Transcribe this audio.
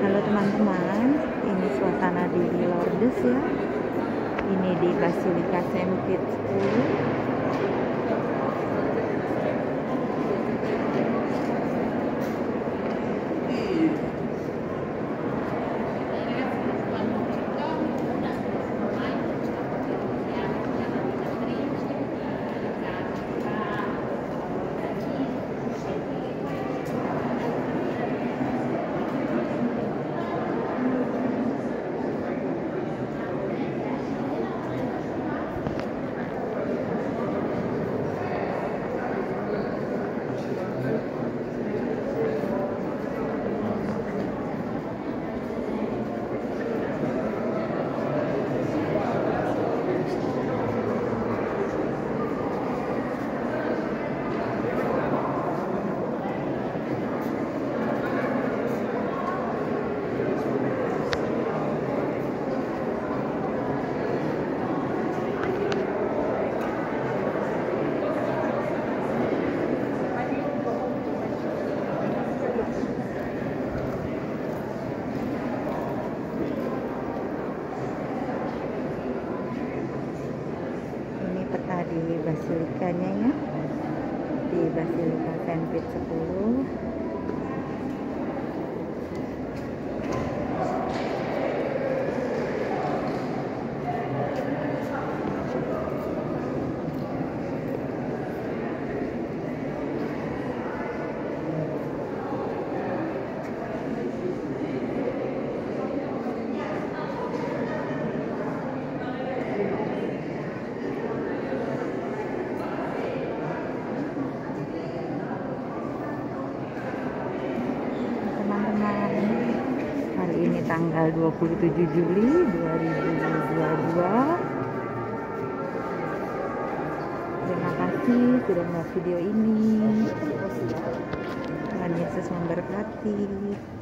Halo teman-teman, ini suasana di Lourdes ya. Ini di Basilika Sempit 10. Peta di basilikanya ya, di Basilika Sempit 10. Hari ini tanggal 27 Juli 2022. Terima kasih sudah melihat video ini. Tuhan Yesus memberkati.